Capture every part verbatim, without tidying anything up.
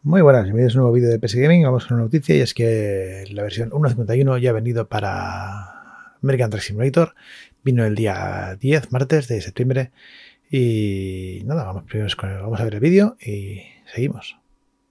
Muy buenas, bienvenidos a un nuevo vídeo de P S Gaming. Vamos con una noticia y es que la versión uno punto cincuenta y uno ya ha venido para American Truck Simulator. Vino el día diez, martes de septiembre. Y nada, vamos, primero con el, vamos a ver el vídeo y seguimos.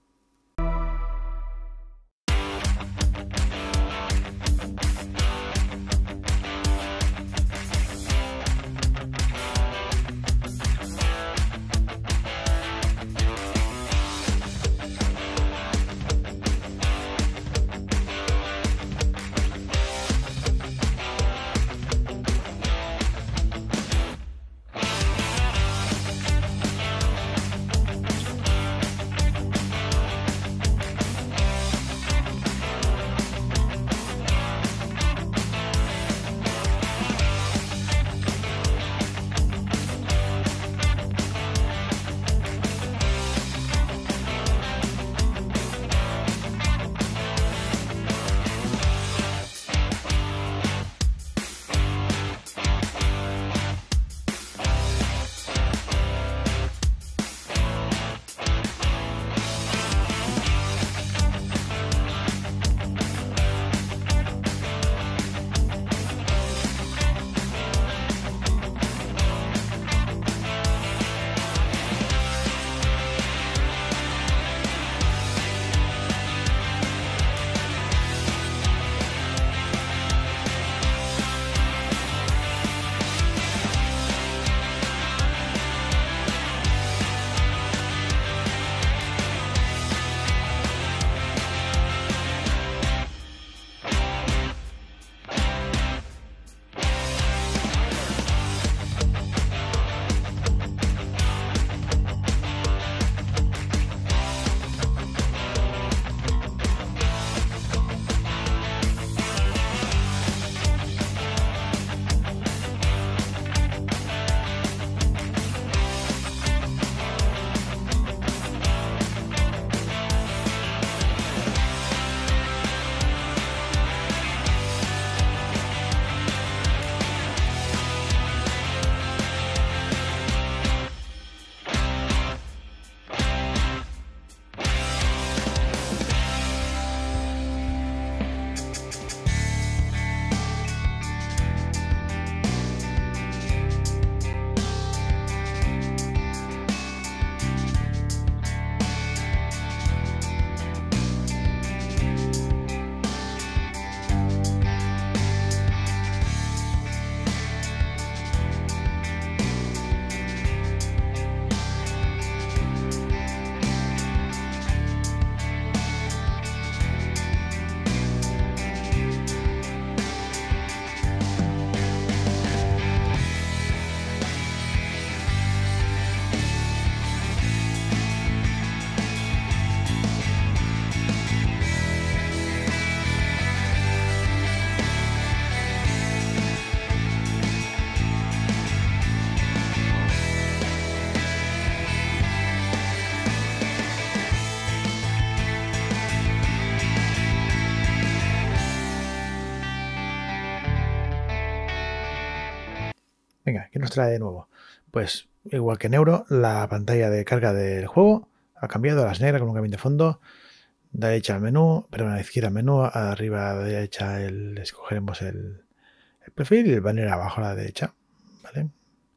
Venga, ¿qué nos trae de nuevo? Pues igual que en Euro, la pantalla de carga del juego ha cambiado a las negras con un cambio de fondo. De derecha al menú, perdón, a la izquierda al menú, arriba a la derecha el, escogeremos el, el perfil y el banner abajo a la derecha. ¿Vale?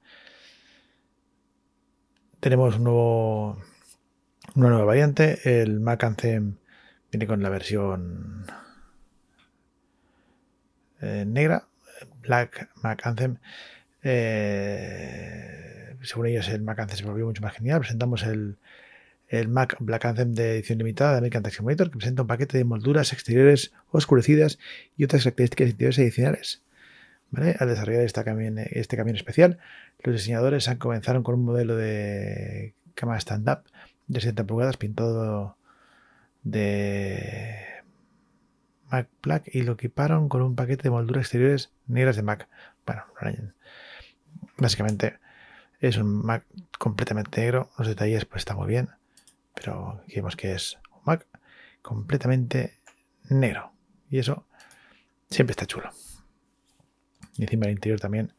Tenemos un nuevo, una nueva variante. El Mac Anthem viene con la versión eh, negra, Black Mac Anthem. Eh, según ellos el Mac Anthem se volvió mucho más genial. Presentamos el, el Mac Black Anthem de edición limitada de American Truck Simulator, que presenta un paquete de molduras exteriores oscurecidas y otras características interiores adicionales. ¿Vale? Al desarrollar esta camión, este camión especial, los diseñadores han comenzaron con un modelo de cama stand-up de setenta pulgadas pintado de Mac Black y lo equiparon con un paquete de molduras exteriores negras de Mac. Bueno, básicamente es un Mac completamente negro. Los detalles pues está muy bien, pero vemos que es un Mac completamente negro y eso siempre está chulo. Y encima el interior también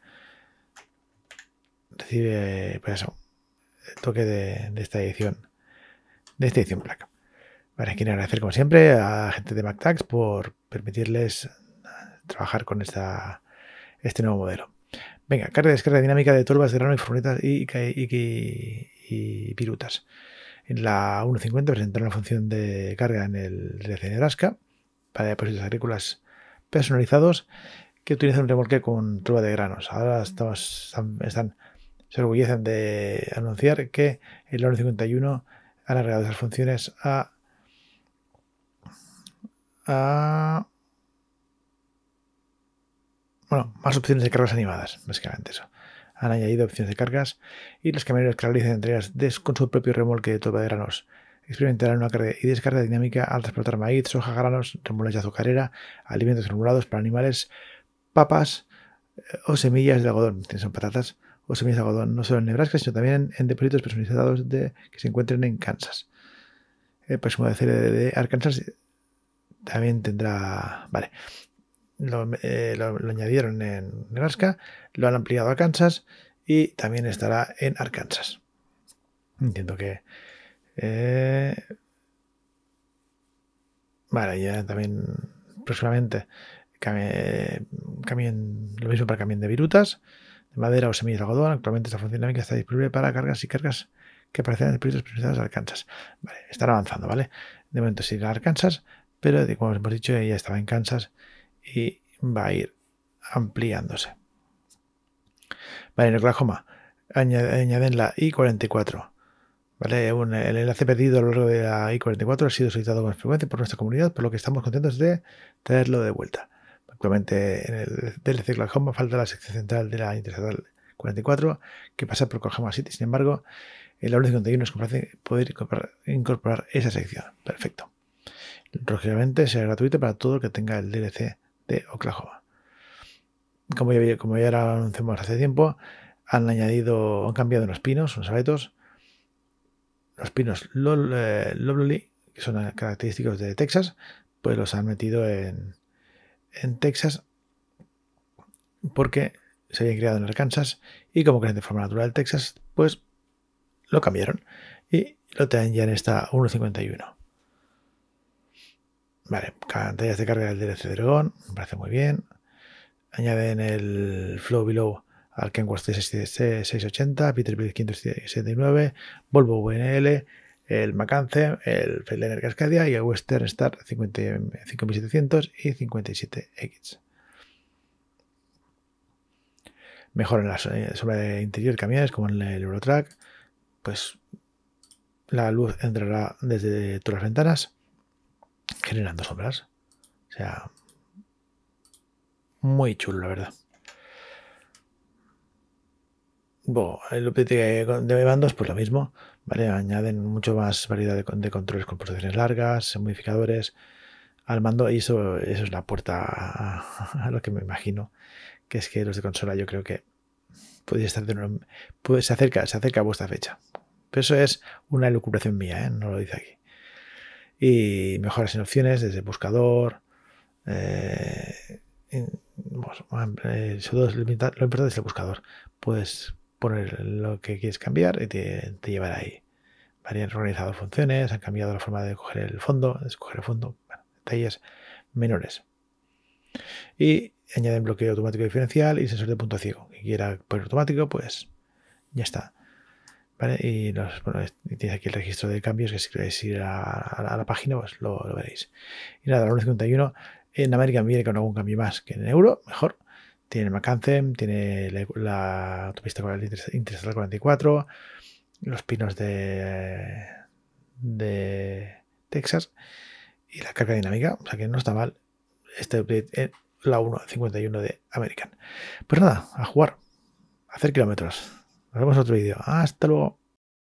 recibe, pues eso, el toque de, de esta edición, de esta edición Black. Vale, quiero agradecer como siempre a la gente de MacTags por permitirles trabajar con esta, este nuevo modelo. Venga, carga y descarga dinámica de turbas de grano y furgonetas y, y, y, y pirutas. En la uno punto cincuenta presentaron la función de carga en el D L C de Nebraska para depósitos agrícolas personalizados que utilizan un remolque con turba de granos. Ahora estamos, están, están, se orgullecen de anunciar que en la uno punto cincuenta y uno han agregado esas funciones a, a bueno, más opciones de cargas animadas, básicamente eso. Han añadido opciones de cargas y los camioneros que realicen entregas de, con su propio remolque de turba de granos experimentarán una carga y descarga dinámica al transportar maíz, soja, granos, remolacha azucarera, alimentos granulados para animales, papas eh, o semillas de algodón. Son patatas o semillas de algodón, no solo en Nebraska, sino también en, en depósitos personalizados de, que se encuentren en Kansas. El próximo D C de Arkansas también tendrá... Vale. Lo, eh, lo, lo añadieron en Nebraska, lo han ampliado a Kansas y también estará en Arkansas. Entiendo que... Eh, vale, ya también próximamente cambien, cambien, lo mismo para camión de virutas, de madera o semillas de algodón. Actualmente esta función dinámica está disponible para cargas y cargas que aparecen en proyectos personalizados de Arkansas. Vale, están avanzando, ¿vale? De momento sigue Arkansas, pero como hemos dicho, ya estaba en Kansas y va a ir ampliándose. Vale, en Oklahoma añaden la I cuarenta y cuatro. Vale, un, el enlace perdido a lo largo de la I cuarenta y cuatro ha sido solicitado con frecuencia por nuestra comunidad, por lo que estamos contentos de traerlo de vuelta. Actualmente en el D L C Oklahoma falta la sección central de la Interestatal cuarenta y cuatro que pasa por Oklahoma City. Sin embargo, en la uno cincuenta y uno nos complace poder incorporar, incorporar esa sección. Perfecto. Lógicamente será gratuito para todo el que tenga el D L C de Oklahoma. Como ya, como ya lo anunciamos hace tiempo, han añadido, han cambiado unos pinos, unos abetos, los pinos Loblolly, que son característicos de Texas, pues los han metido en, en Texas porque se habían creado en Arkansas y como crecen de forma natural en Texas, pues lo cambiaron y lo traen ya en esta uno cincuenta y uno. Vale, pantallas de carga del D L C de Oregón, me parece muy bien. Añaden el Flow Below al Kenworth C seiscientos ochenta, Peterbilt quinientos setenta y nueve, Volvo V N L, el Macanthe, el Freightliner Cascadia y el Western Star cinco mil setecientos y cincuenta y siete X. Mejoran la sombra de interior de camiones como en el Eurotrack, pues la luz entrará desde todas las ventanas generando sombras. O sea, muy chulo, la verdad. Bueno, el update de mandos, pues lo mismo, ¿vale? Añaden mucho más variedad de, de controles con posiciones largas, modificadores al mando, y eso, eso es la puerta a, a lo que me imagino, que es que los de consola yo creo que podéis estar de nuevo, pues se acerca, se acerca a vuestra fecha. Pero eso es una elucubración mía, ¿eh? No lo dice aquí. Y mejoras en opciones desde el buscador. Eh, en, bueno, eh, lo importante es el buscador. Puedes poner lo que quieres cambiar y te, te llevará ahí. Han organizado funciones, han cambiado la forma de coger el fondo, de escoger el fondo, bueno, detalles menores. Y añaden bloqueo automático diferencial y sensor de punto ciego. Si quiera poner automático, pues ya está. ¿Vale? Y los, bueno, tienes aquí el registro de cambios, que si queréis ir a, a, a la página, pues lo, lo veréis. Y nada, la uno cincuenta y uno en América viene con algún cambio más que en euro, mejor. Tiene el Macanthe, tiene la, la autopista con el Interestatal cuarenta y cuatro, los pinos de, de Texas y la carga dinámica, o sea que no está mal este update en la uno cincuenta y uno de American. Pues nada, a jugar, a hacer kilómetros. Nos vemos en otro vídeo. Hasta luego.